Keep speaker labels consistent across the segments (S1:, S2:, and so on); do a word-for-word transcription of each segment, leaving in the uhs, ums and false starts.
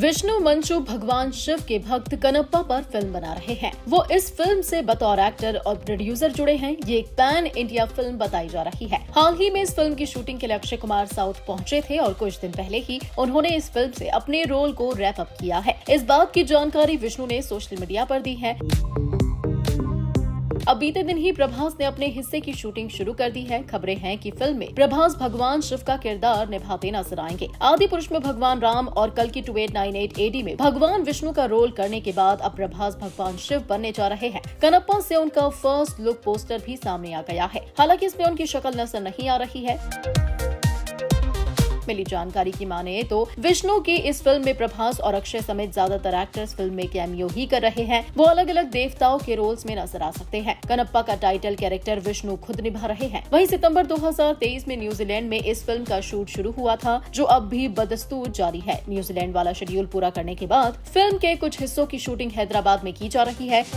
S1: विष्णु मंचू भगवान शिव के भक्त कनप्पा पर फिल्म बना रहे हैं। वो इस फिल्म से बतौर एक्टर और प्रोड्यूसर जुड़े हैं। ये एक पैन इंडिया फिल्म बताई जा रही है। हाल ही में इस फिल्म की शूटिंग के लिए अक्षय कुमार साउथ पहुंचे थे और कुछ दिन पहले ही उन्होंने इस फिल्म से अपने रोल को रैप अप किया है। इस बात की जानकारी विष्णु ने सोशल मीडिया पर दी है। अब बीते दिन ही प्रभास ने अपने हिस्से की शूटिंग शुरू कर दी है। खबरें हैं कि फिल्म में प्रभास भगवान शिव का किरदार निभाते नजर आएंगे। आदि पुरुष में भगवान राम और कल की अट्ठाईस सौ अट्ठानवे एडी में भगवान विष्णु का रोल करने के बाद अब प्रभास भगवान शिव बनने जा रहे हैं। कनप्पा से उनका फर्स्ट लुक पोस्टर भी सामने आ गया है। हालांकि इसमें उनकी शक्ल नजर नहीं आ रही है। मिली जानकारी की माने तो विष्णु की इस फिल्म में प्रभास और अक्षय समेत ज्यादातर एक्टर्स फिल्म में कैमियो ही कर रहे हैं। वो अलग अलग देवताओं के रोल्स में नजर आ सकते हैं। कनप्पा का टाइटल कैरेक्टर विष्णु खुद निभा रहे हैं। वहीं सितंबर दो हज़ार तेईस में न्यूजीलैंड में इस फिल्म का शूट शुरू हुआ था, जो अब भी बदस्तूर जारी है। न्यूजीलैंड वाला शेड्यूल पूरा करने के बाद फिल्म के कुछ हिस्सों की शूटिंग हैदराबाद में की जा रही है।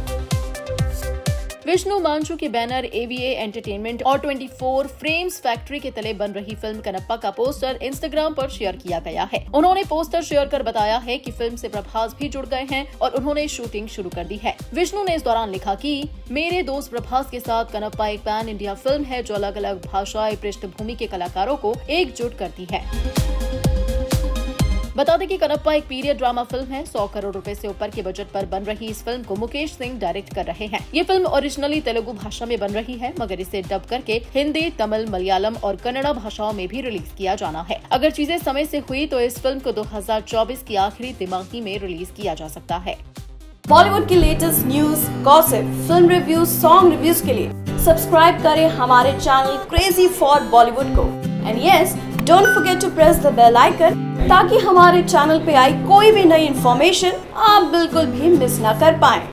S1: विष्णु मंचू के बैनर एवीए एंटरटेनमेंट और चौबीस फ्रेम्स फैक्ट्री के तले बन रही फिल्म कनप्पा का पोस्टर इंस्टाग्राम पर शेयर किया गया है। उन्होंने पोस्टर शेयर कर बताया है कि फिल्म से प्रभास भी जुड़ गए हैं और उन्होंने शूटिंग शुरू कर दी है। विष्णु ने इस दौरान लिखा कि मेरे दोस्त प्रभास के साथ कनप्पा एक पैन इंडिया फिल्म है जो अलग अलग भाषाई पृष्ठभूमि के कलाकारों को एकजुट करती है। बता दें कि कनप्पा एक पीरियड ड्रामा फिल्म है। सौ करोड़ रुपए से ऊपर के बजट पर बन रही इस फिल्म को मुकेश सिंह डायरेक्ट कर रहे हैं। ये फिल्म ओरिजिनली तेलुगु भाषा में बन रही है, मगर इसे डब करके हिंदी, तमिल, मलयालम और कन्नड़ा भाषाओं में भी रिलीज किया जाना है। अगर चीजें समय से हुई तो इस फिल्म को दो हज़ार चौबीस की आखिरी तिमाही में रिलीज किया जा सकता है।
S2: बॉलीवुड की latest news, gossip, film reviews, song reviews के लिए सब्सक्राइब करें हमारे चैनल क्रेजी फॉर बॉलीवुड को। And yes, don't forget to press the bell icon ताकि हमारे चैनल पे आई कोई भी नई इन्फॉर्मेशन आप बिल्कुल भी मिस ना कर पाएं।